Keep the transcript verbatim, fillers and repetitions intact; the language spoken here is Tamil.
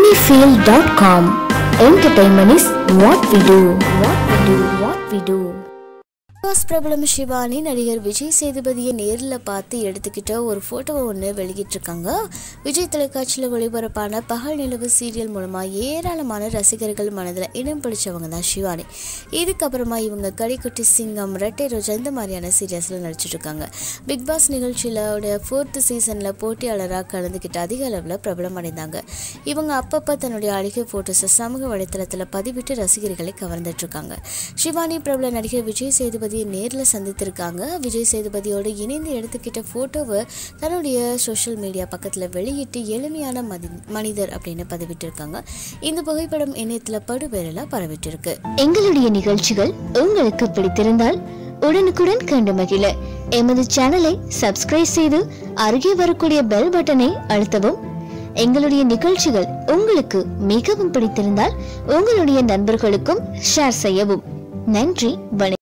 Moviefeel dot com. Entertainment is what we do. What we do. What we do. பிரபலம் சிவானி நடிகர் விஜய் சேதுபதியை நேரில் பார்த்து எடுத்துக்கிட்ட ஒரு ஃபோட்டோவை ஒன்று வெளியிட்டிருக்காங்க. விஜய் தொலைக்காட்சியில் ஒளிபரப்பான பகல் நிலவு சீரியல் மூலமாக ஏராளமான ரசிகர்கள் மனதில் இடம் பிடிச்சவங்க தான் சிவானி. இதுக்கப்புறமா இவங்க கடிக்குட்டி சிங்கம், ரெட்டை ரோஜா இந்த மாதிரியான சீரியல்ஸில் நடிச்சிட்ருக்காங்க. பிக் பாஸ் நிகழ்ச்சியிலோட ஃபோர்த்து சீசனில் போட்டியாளராக கலந்துக்கிட்டு அதிக அளவில் பிரபலம் அடைந்தாங்க. இவங்க அப்பப்போ தன்னுடைய அழகிய ஃபோட்டோஸை சமூக வலைத்தளத்தில் பதிவிட்டு ரசிகர்களை கவர்ந்துட்டுருக்காங்க. சிவானி பிரபல நடிகர் விஜய் சேதுபதி நேரில் சந்தித்திருக்காங்க. விஜய் சேதுபதியோடு இணைந்து எடுத்துக்கிட்ட போட்டோவை தன்னுடைய சோஷியல் மீடியா பக்கத்தில் வெளியிட்டு எளிமையான மனிதர் அப்படின்னு பதிவிட்டிருக்காங்க. இந்த புகைப்படம் இணையத்தில் படுபேரலா பரவிட்டு இருக்கு. எங்களுடைய நிகழ்ச்சிகள் உங்களுக்கு பிடித்திருந்தால் உடனுக்குடன் கண்டு மகிழ எமது சேனலை சப்ஸ்கிரைப் செய்து அருகே வரக்கூடிய பெல் பட்டனை அழுத்தவும். எங்களுடைய நிகழ்ச்சிகள் உங்களுக்கு மிகவும் பிடித்திருந்தால் உங்களுடைய நண்பர்களுக்கும் ஷேர் செய்யவும். நன்றி. வணக்கம்.